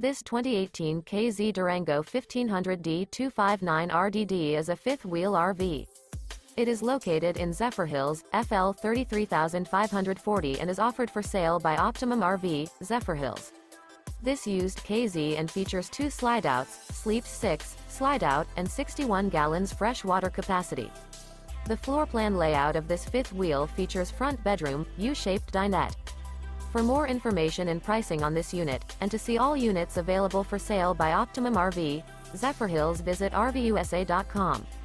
This 2018 K-Z Durango 1500D259RDD is a fifth-wheel RV. It is located in Zephyrhills, FL 33540 and is offered for sale by Optimum RV, Zephyrhills. This used K-Z and features 2 slideouts, sleeps 6, slideout, and 61 gallons fresh water capacity. The floor plan layout of this fifth wheel features front bedroom, U-shaped dinette. For more information and pricing on this unit, and to see all units available for sale by Optimum RV, Zephyrhills, visit RVUSA.com.